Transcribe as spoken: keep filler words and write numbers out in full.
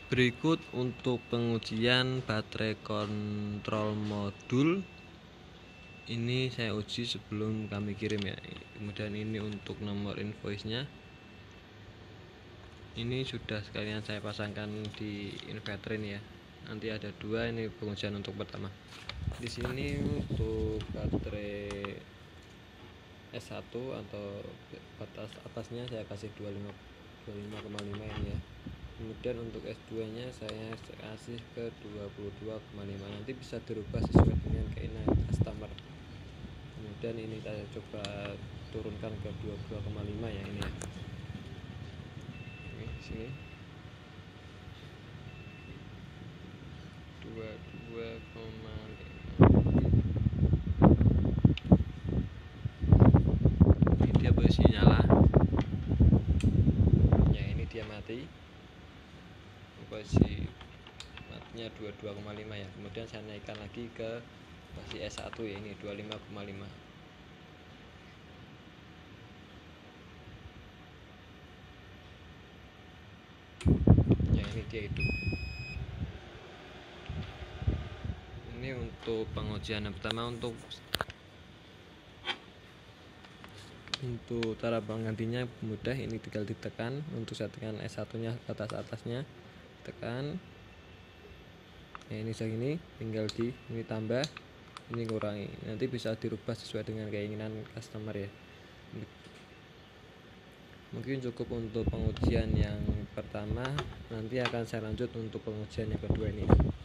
Berikut untuk pengujian baterai kontrol modul. Ini saya uji sebelum kami kirim ya. Kemudian ini untuk nomor invoice-nya. Ini sudah sekalian saya pasangkan di inverter ini ya. Nanti ada dua, ini pengujian untuk pertama. Di sini untuk baterai S satu atau batas atasnya saya kasih dua puluh lima koma lima ini ya. Kemudian untuk S dua nya saya kasih ke dua puluh dua koma lima, nanti bisa dirubah sesuai dengan keinginan customer. Kemudian ini saya coba turunkan ke dua puluh dua koma lima ya, ini ya. Oke, sini dua puluh dua koma lima. Ini dia posisi nyala ya, ini dia mati, posisi matinya dua puluh dua koma lima ya. Kemudian saya naikkan lagi ke posisi S satu ya, ini dua puluh lima koma lima. Ya, ini dia hidup. Ini untuk pengujian yang pertama. Untuk untuk cara penggantinya mudah, ini tinggal ditekan. Untuk settingan S satu nya atas atasnya tekan ya, ini segini, tinggal di ini tambah, ini kurangi, nanti bisa dirubah sesuai dengan keinginan customer ya. Mungkin cukup untuk pengujian yang pertama, nanti akan saya lanjut untuk pengujian yang kedua ini.